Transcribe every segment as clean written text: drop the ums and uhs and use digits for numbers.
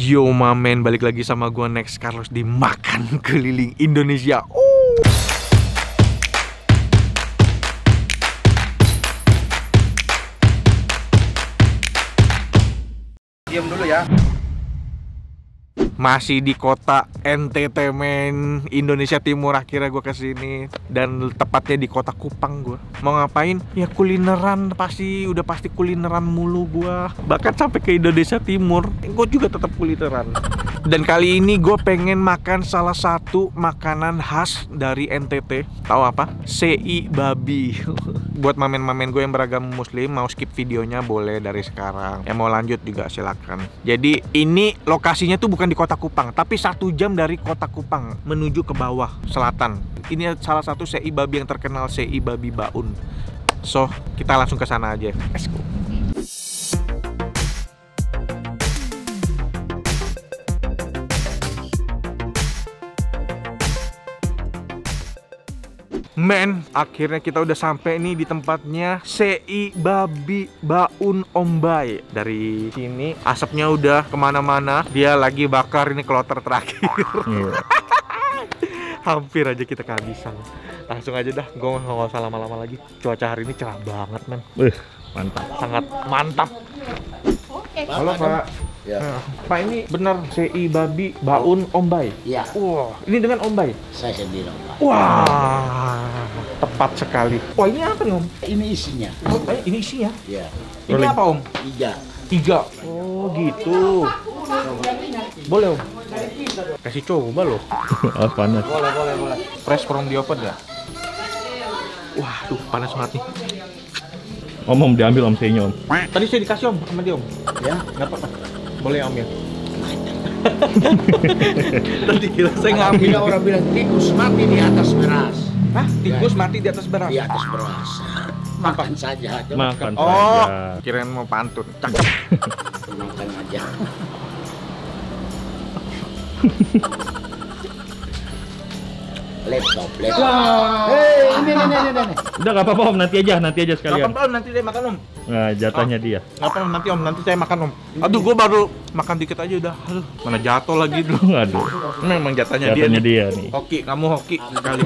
Yo mamen, balik lagi sama gua Next Carlos di Makan Keliling Indonesia. Diam dulu ya. Masih di kota NTT men, Indonesia Timur. Akhirnya gue kesini dan tepatnya di kota Kupang. Gue mau ngapain? Ya kulineran, udah pasti kulineran mulu gue. Bahkan sampai ke Indonesia Timur, gue juga tetap kulineran. Dan kali ini gue pengen makan salah satu makanan khas dari NTT. Tahu apa? CI babi. Buat mamen-mamen gue yang beragama muslim, mau skip videonya boleh dari sekarang. Yang mau lanjut juga silakan. Jadi ini lokasinya tuh bukan di kota Kupang, tapi 1 jam dari kota Kupang menuju ke bawah selatan. Ini salah satu CI babi yang terkenal, CI babi Baun. So kita langsung ke sana aja. Let's go. Men, akhirnya kita udah sampai nih di tempatnya CI Babi Baun Ombai. Dari sini asapnya udah kemana-mana. Dia lagi bakar ini kloter terakhir. Hampir aja kita kehabisan. Langsung aja dah, gue nggak usah lama-lama lagi. Cuaca hari ini cerah banget men. Mantap, sangat mantap. Halo Pak. Ya. Pak, ini benar CI Babi Baun Ombai? Iya. Wah, ini dengan Ombai? Saya sendiri, Pak. Wah, tepat sekali. Wah, ini apa nih Om? Ini isinya. Oh, ini isinya? Iya. Ini apa Om? 3. Oh, gitu. Boleh Om? Kasih coba loh. Oh, panas. Boleh. Fresh from the oven ya? Wah, tuh panas banget nih. Om diambil Om C-nya Om. Tadi saya dikasih Om sama dia Om. Ya. Nggak apa-apa. Boleh Om ya? Tadi kira saya ngambil. Ada orang bilang tikus mati di atas beras. Hah? Tikus mati di atas beras? Di atas beras. Makan saja. Makan Oh, saja. kirain mau pantun. Cakep. Makan aja. Laptop. Ini. Udah nggak apa-apa Om, nanti aja sekalian. Kapan nanti dia makan Om? Nah, jatahnya dia. Nggak apa nanti Om, nanti saya makan Om. Aduh, gua baru makan dikit aja udah. Aduh, mana jatuh lagi dulu. Aduh. Memang jatahnya Jatahnya dia dia nih. Hoki, kamu hoki sekali.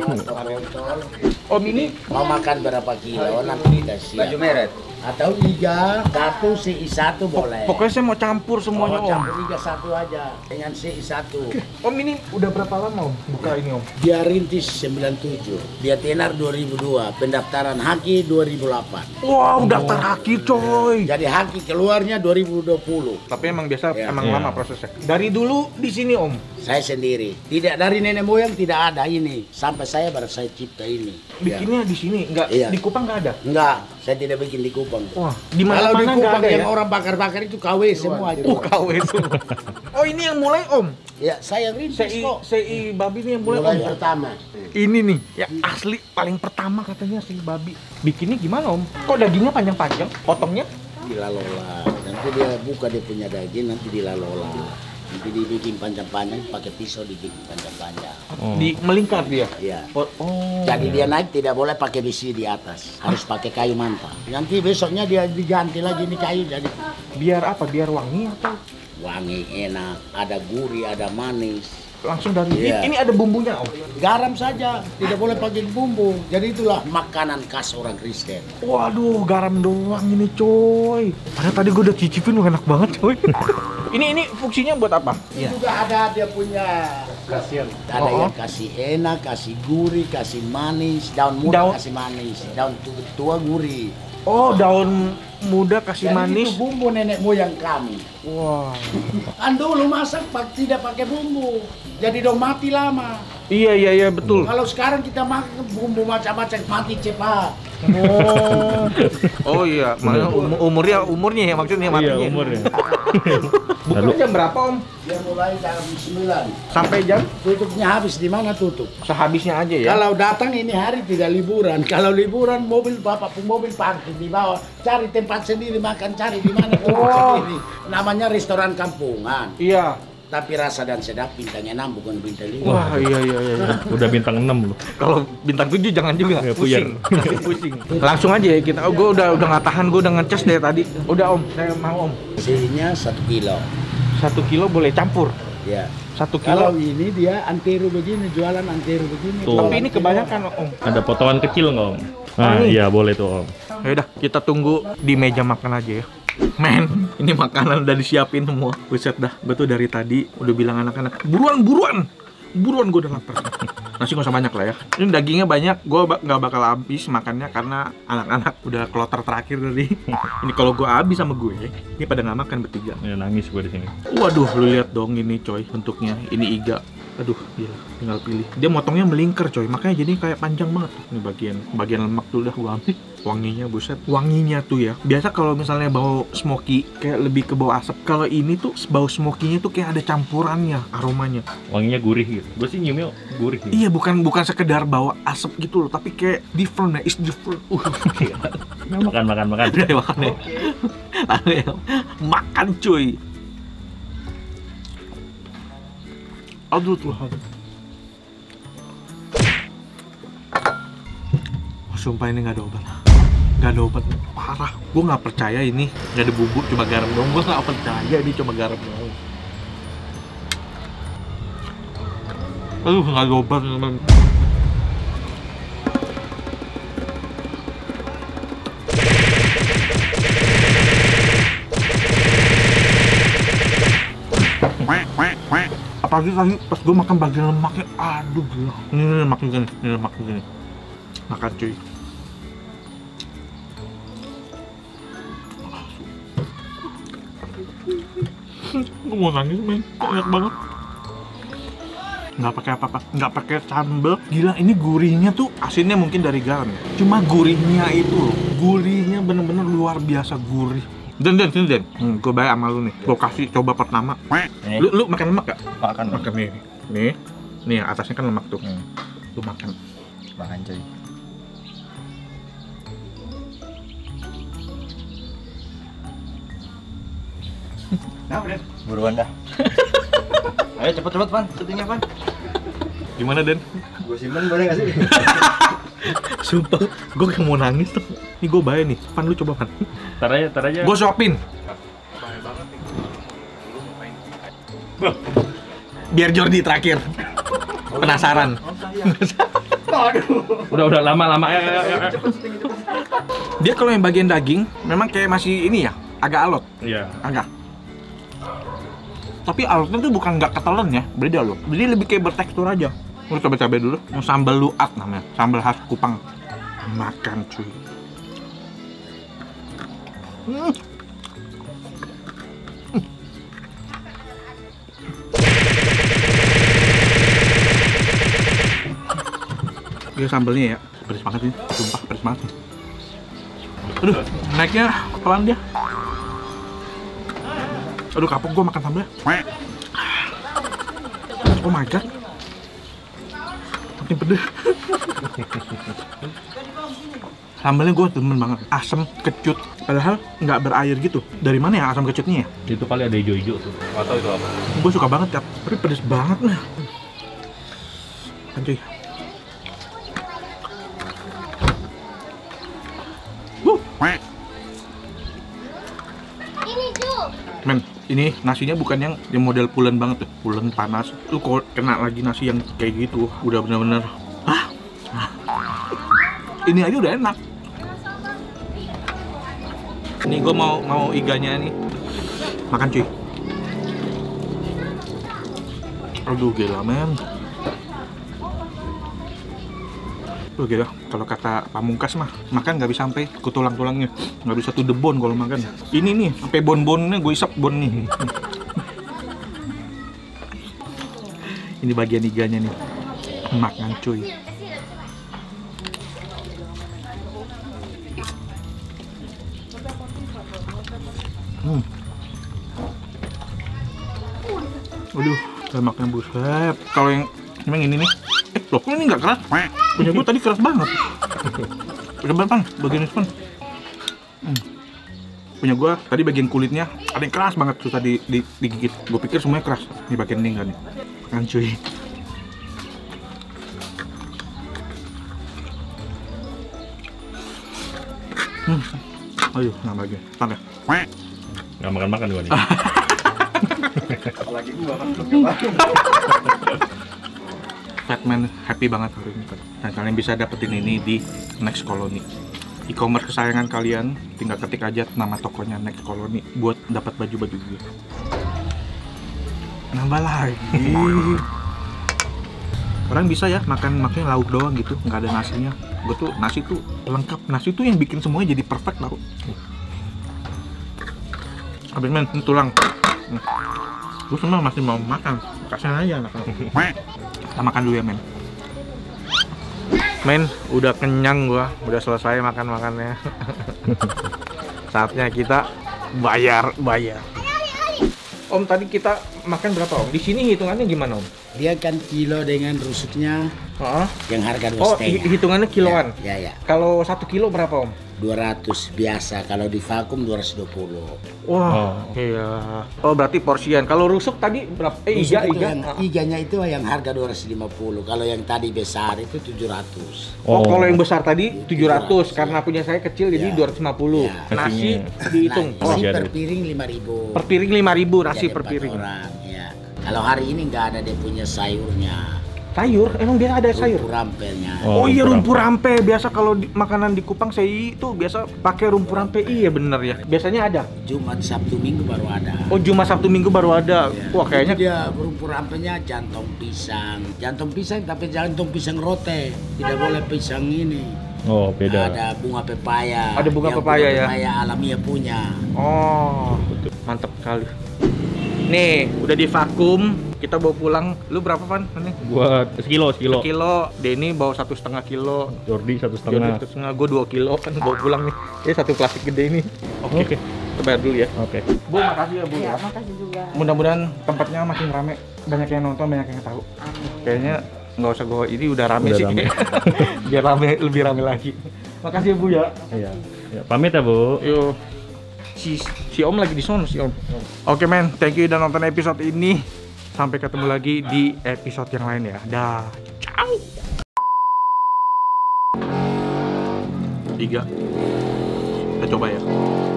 Om ini Mau makan berapa kilo nanti kita siap. Baju merek. Atau 3, 1 CI1 boleh. pokoknya saya mau campur semuanya Om. campur 3 1 aja dengan CI1. Om ini udah berapa lama Om buka ini Om? Dia rintis 97, dia tenar 2002, pendaftaran haki 2008. Wow, daftar haki coy. Jadi haki keluarnya 2020. Tapi emang biasa Ya. emang Ya. lama prosesnya. Dari dulu di sini Om. Saya sendiri, tidak dari nenek moyang tidak ada ini. Sampai saya baru saya cipta ini. Ya. Bikinnya di sini, enggak Iya. di Kupang enggak ada. Enggak, saya tidak bikin di Kupang. Wah, di Kalau di mana-mana enggak Kupang ada yang ya. orang bakar-bakar itu KW semua itu. KW semua. Oh, ini yang mulai Om. Ya, saya rintis kok. CI babi ini yang mulai Mulai Om. pertama. Ini nih, yang asli paling pertama katanya CI babi. Bikinnya gimana Om? Kok dagingnya panjang-panjang? Potongnya? Dilalola. Nanti dia buka dia punya daging, nanti dilalola. Nanti dibikin panjang-panjang, pakai pisau dibikin panjang-panjang. Oh. Di melingkar dia. Iya. Oh. Jadi dia naik tidak boleh pakai besi di atas, harus pakai kayu mantap. Nanti besoknya dia diganti lagi nih kayu jadi Biar apa? Biar wangi atau wangi enak, ada gurih, ada manis. langsung dari Iya. ini ada bumbunya Om? Garam saja, tidak boleh pakai bumbu. Jadi itulah makanan khas orang Kristen. Waduh, garam doang ini coy. Padahal tadi gue udah cicipin, enak banget coy. Ini fungsinya buat apa? Ini juga ada dia punya khasiat. Ada Oh. yang kasih enak, kasih gurih, kasih manis, daun muda Daun- kasih manis, daun tua gurih. Oh, daun muda kasih Jadi manis. itu bumbu nenek moyang kami. Wah. Kan dulu masak tidak pakai bumbu, jadi dong mati lama. Iya betul. Kalau sekarang kita makan bumbu macam-macam mati cepat. Oh iya, umurnya ya maksudnya Iya, matinya. umurnya. Bukan Lalu- jam berapa Om? Dia mulai jam 9. Sampai jam Tutupnya habis di mana tutup? sehabisnya aja ya. Kalau datang ini hari tidak liburan. Kalau liburan mobil bapak pun mobil parkir di bawah. Cari tempat sendiri makan, cari di mana tutup sendiri. Namanya restoran kampungan. Iya. Tapi rasa dan sedap bintangnya 6 bukan bintang 5. Wah, iya. Udah bintang 6 loh. Kalau bintang 7 jangan juga, Ya, pusing. Pusing. Langsung aja ya kita. Gue udah nggak tahan, gue udah ngecas dari tadi. Udah Om, saya mau Om. Sininya 1 kilo. 1 kilo boleh campur. Ya. 1 Kalau kilo. ini dia antero begini, jualan antero begini. Tuh. Tapi ini kebanyakan Om. Ada potongan kecil nggak Om? Nah, ini. iya boleh tuh Om. Yaudah, kita tunggu di meja makan aja ya. Men, ini makanan udah disiapin semua. Buset dah, gue tuh dari tadi udah bilang anak-anak, buruan gue udah lapar. Nasi nggak usah banyak lah ya. Ini dagingnya banyak, gue nggak bakal habis makannya karena anak-anak udah kloter terakhir tadi. Ini kalau gue habis sama gue, ini pada nggak makan bertiga. Ya, nangis gue di sini. Waduh, lu lihat dong ini coy bentuknya. Ini iga. Aduh, gila, tinggal pilih. Dia motongnya melingkar coy, makanya jadi kayak panjang banget. Ini bagian lemak tuh udah gua ambil. Wanginya buset. Wanginya tuh ya. Biasa kalau misalnya bau smoky kayak lebih ke bau asap. Kalau ini tuh bau smokinya tuh kayak ada campurannya aromanya. Wanginya gurih gitu. Gue sih nyiumnya gurih gitu. Iya, bukan sekedar bau asap gitu loh, tapi kayak different ya, it's different. Makan. Udah makan ya. Makan cuy. Aduh Tuhan. Sumpah ini nggak ada obat. Nggak ada obat. Parah. Gue nggak percaya ini nggak ada bubuk, cuma garam doang. Gue nggak percaya ini cuma garam doang. Aduh, nggak ada obat. Apalagi tadi pas gue makan bagian lemaknya, aduh gila. Ini lemaknya gini, ini lemaknya gini. Makan cuy. Gue mau nangis men, enak banget. Nggak pakai apa-apa, nggak pakai sambal. Gila, ini gurihnya tuh asinnya mungkin dari garam ya. Cuma gurihnya itu loh, gurihnya bener-bener luar biasa gurih. Den, gue bayar sama lu nih. Gue kasih coba pertama. Lu makan lemak gak? Makan Nih atasnya kan lemak tuh. Lu makan. Makan coy. Nah, udah. Buruan dah. Ayo cepet Pan, syutingnya Pan. Gimana Den? Gue simpen boleh gak sih? Sumpah, gue kayak mau nangis tuh. Ini gue bayar nih. Pan, lu coba Pan. Tar aja. Gue suapin. Biar Jordi terakhir. Penasaran. Udah lama. Ayo. Dia kalau yang bagian daging memang kayak masih ini ya, agak alot. Iya. Agak. Tapi alotnya tuh bukan nggak ketelan ya, beda loh. Jadi lebih kayak bertekstur aja. Lu coba cabai dulu. Yang sambal luat namanya, sambal khas Kupang. Makan cuy. Dia sambalnya ya, pedes banget ini, sumpah pedes banget. Aduh, naiknya pelan dia. Aduh, kapok gua makan sambalnya. Oh my god, makin pedes. Sambalnya gue demen banget, asam, kecut, padahal nggak berair gitu. Dari mana ya asam kecutnya ya? Itu kali ada hijau-hijau tuh. Atau itu apa? Gue suka banget, tapi pedes banget nah. Anjay. Ini tuh. Men, ini nasinya bukan yang model pulen banget tuh, pulen panas. Lu kalau kena lagi nasi yang kayak gitu, udah bener-bener. Ini aja udah enak. Ini gue mau iganya nih. Makan cuy. Aduh gila men. Tuh gila, kalau kata Pamungkas mah makan nggak bisa sampai ke tulang-tulangnya, nggak bisa tuh debon kalau makan. Ini nih sampai bon-bonnya gue isap bon nih. Ini bagian iganya nih, makan cuy. Aduh, lemaknya buset. Kalau yang ini nih, loh kok ini nggak keras? Punya gue tadi keras banget. Coba Pan, bagian ini Pan. Punya gue tadi bagian kulitnya ada yang keras banget, susah digigit. Gue pikir semuanya keras. Ini bagian ini enggak nih. Makan cuy. Ayo, nambah lagi. Pan ya. Nggak makan gue nih. Apalagi gua kan. Fatman happy banget hari ini, Pat. Dan kalian bisa dapetin ini di Next Colony. E-commerce kesayangan kalian, tinggal ketik aja nama tokonya Next Colony buat dapat baju-baju gue. Nambah lagi. Orang bisa ya makan lauk doang gitu, nggak ada nasinya. Gue tuh nasi tuh lengkap. Nasi tuh yang bikin semuanya jadi perfect tau. Habis men, ini tulang. Gue semua masih mau makan. Kasih aja anak. Kita makan dulu ya men. Men, udah kenyang gua, udah selesai makan-makannya. Saatnya kita bayar. Om, tadi kita makan berapa Om? Di sini hitungannya gimana Om? Dia kan kilo dengan rusuknya Heeh. yang harga Oh, 2,5. hitungannya kiloan. Ya. Kalau 1 kilo berapa Om? 200 biasa, kalau di vakum 220. Wah, iya. Oh, berarti porsian. Kalau rusuk tadi berapa? Rusuk itu Iga. iganya itu yang harga 250. Kalau yang tadi besar itu 700. Oh, kalau yang besar tadi 700 karena punya saya kecil jadi Ya. 250. Ya. Nasi dihitung. Nasi Oh. per piring 5.000. Per piring 5.000 nasi Jadi per 4 piring. orang, ya. Kalau hari ini nggak ada dia punya sayurnya. Sayur? Emang biasa ada sayur? Rumpur rampelnya. Oh iya, rumpur rampe. Biasa kalau makanan di Kupang saya itu biasa pakai rumpur rampe. Iya bener ya. Biasanya ada. Jumat, Sabtu, Minggu baru ada. Oh, Jumat, Sabtu, Minggu baru ada. Ya. Wah, kayaknya Itu dia rumpur rampelnya jantung pisang. Jantung pisang tapi jantung pisang rote. Tidak boleh pisang ini. Oh, beda. Ada bunga pepaya. Ada bunga Yang pepaya ya? Pepaya alamiah punya. Oh, mantap sekali. Nih, udah divakum. Kita bawa pulang. Lu berapa, Van? Ini? Buat sekilo. Kilo. Denny bawa 1,5 kilo. Jordi 1,5. Jordi 1,5. Gue 2 kilo kan bawa pulang nih. Ini satu plastik gede ini. Oke. Kita bayar dulu ya. Oke. Bu, makasih ya Bu. Ya, makasih juga. Mudah-mudahan tempatnya makin rame, banyak yang nonton, banyak yang tahu. Amin. Kayaknya nggak usah gue ini udah rame Udah sih, rame. biar rame, lebih rame lagi. Makasih ya Bu ya. Iya. Ya, pamit ya, Bu. Yuk, si Om lagi di sono si Om. Oke men, thank you udah nonton episode ini. Sampai ketemu lagi di episode yang lain ya. Dah, ciao. 3. Kita coba ya.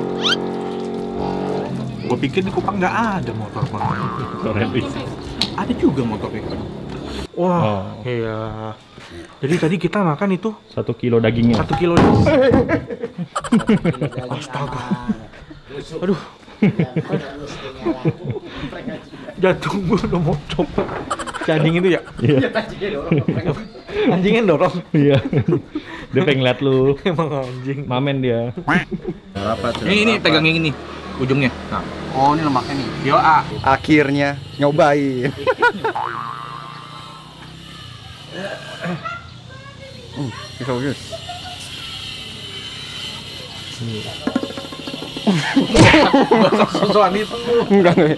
Gue pikir di Kupang nggak ada motor Bang. Ada juga motor kayak gitu. Wah, iya. Jadi tadi kita makan itu 1 kilo dagingnya. 1 kilo. Astaga. Aduh. Jantung gue udah mau copot. Si anjing itu ya? Iya. Anjingnya dorong. Iya. Dia pengen liat lu. Emang anjing. Mamen dia. Ini pegang yang ini ujungnya. Nah. Oh, ini lemaknya nih. Yo A. Akhirnya nyobain. Bisa bagus. Susuan itu. Enggak.